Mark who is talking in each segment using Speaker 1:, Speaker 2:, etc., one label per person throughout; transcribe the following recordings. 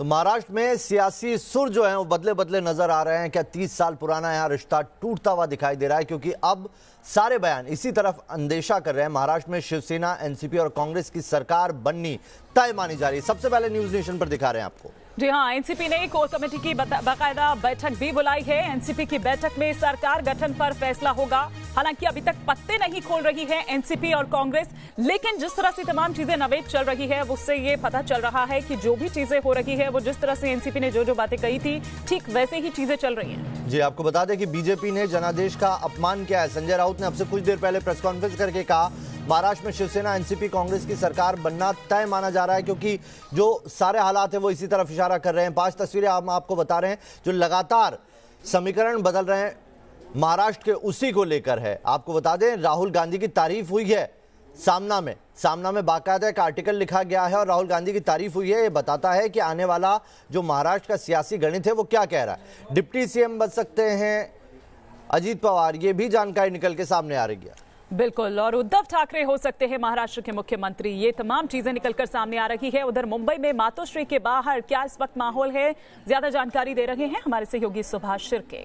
Speaker 1: तो महाराष्ट्र में सियासी सुर जो है वो बदले बदले नजर आ रहे हैं। क्या 30 साल पुराना यहाँ रिश्ता टूटता हुआ दिखाई दे रहा है, क्योंकि अब सारे बयान इसी तरफ अंदेशा कर रहे हैं। महाराष्ट्र में शिवसेना, एनसीपी और कांग्रेस की सरकार बननी तय मानी जा रही है। सबसे पहले न्यूज नेशन पर दिखा रहे हैं आपको।
Speaker 2: जी हां, एनसीपी ने कोर कमेटी की बाकायदा बैठक भी बुलाई है। एनसीपी की बैठक में सरकार गठन पर फैसला होगा। हालांकि अभी तक पत्ते नहीं खोल रही है एनसीपी और कांग्रेस, लेकिन जिस तरह से तमाम चीजें नवेद चल रही है उससे ये पता चल रहा है कि जो भी चीजें हो रही है वो जिस तरह से एनसीपी ने जो बातें कही थी ठीक वैसे ही चीजें चल रही हैं।
Speaker 1: जी, आपको बता दें कि बीजेपी ने जनादेश का अपमान किया है। संजय राउत ने अब से कुछ देर पहले प्रेस कॉन्फ्रेंस करके कहा महाराष्ट्र में शिवसेना, एनसीपी, कांग्रेस की सरकार बनना तय माना जा रहा है, क्योंकि जो सारे हालात है वो इसी तरफ इशारा कर रहे हैं। 5 तस्वीरें हम आपको बता रहे हैं जो लगातार समीकरण बदल रहे हैं महाराष्ट्र के, उसी को लेकर है। आपको बता दें राहुल गांधी की तारीफ हुई है सामना में बाकायदा एक आर्टिकल लिखा गया है और राहुल गांधी की तारीफ हुई है। ये बताता है कि आने वाला जो महाराष्ट्र का सियासी गणित है वो क्या कह रहा है। डिप्टी सीएम बन सकते हैं अजीत पवार, ये भी जानकारी निकल के सामने आ रही है।
Speaker 2: बिल्कुल, और उद्धव ठाकरे हो सकते हैं महाराष्ट्र के मुख्यमंत्री। ये तमाम चीजें निकलकर सामने आ रही है। उधर मुंबई में मातोश्री के बाहर क्या इस वक्त माहौल है, ज्यादा जानकारी दे रहे हैं हमारे सहयोगी सुभाष शिर्के।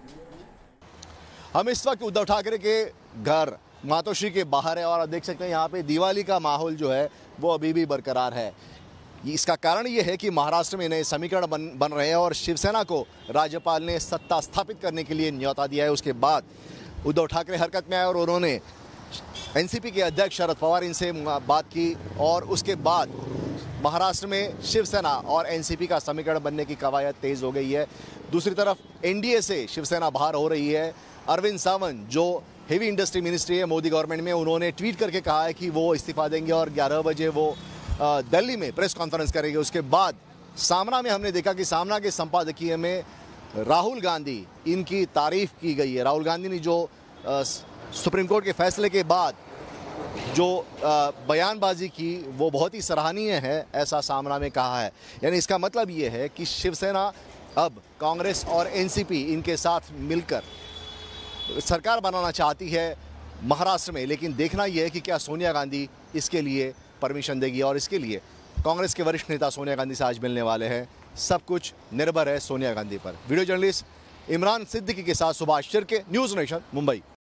Speaker 3: हम इस वक्त उद्धव ठाकरे के घर मातोश्री के बाहर है और आप देख सकते हैं यहाँ पे दिवाली का माहौल जो है वो अभी भी बरकरार है। इसका कारण ये है कि महाराष्ट्र में नए समीकरण बन रहे हैं और शिवसेना को राज्यपाल ने सत्ता स्थापित करने के लिए न्योता दिया है। उसके बाद उद्धव ठाकरे हरकत में आए और उन्होंने एनसीपी के अध्यक्ष शरद पवार इनसे बात की और उसके बाद महाराष्ट्र में शिवसेना और एनसीपी का समीकरण बनने की कवायद तेज हो गई है। दूसरी तरफ एनडीए से शिवसेना बाहर हो रही है। अरविंद सावंत जो हेवी इंडस्ट्री मिनिस्ट्री है मोदी गवर्नमेंट में, उन्होंने ट्वीट करके कहा है कि वो इस्तीफा देंगे और 11 बजे वो दिल्ली में प्रेस कॉन्फ्रेंस करेंगे। उसके बाद सामना में हमने देखा कि सामना के संपादकीय में राहुल गांधी इनकी तारीफ की गई है। राहुल गांधी ने जो सुप्रीम कोर्ट के फैसले के बाद जो बयानबाजी की वो बहुत ही सराहनीय है, ऐसा सामना में कहा है। यानी इसका मतलब ये है कि शिवसेना अब कांग्रेस और एनसीपी इनके साथ मिलकर सरकार बनाना चाहती है महाराष्ट्र में, लेकिन देखना यह है कि क्या सोनिया गांधी इसके लिए परमिशन देगी। और इसके लिए कांग्रेस के वरिष्ठ नेता सोनिया गांधी से आज मिलने वाले हैं। सब कुछ निर्भर है सोनिया गांधी पर। वीडियो जर्नलिस्ट इमरान सिद्दीकी के साथ सुभाष शिर्के, न्यूज़ नेशन, मुंबई।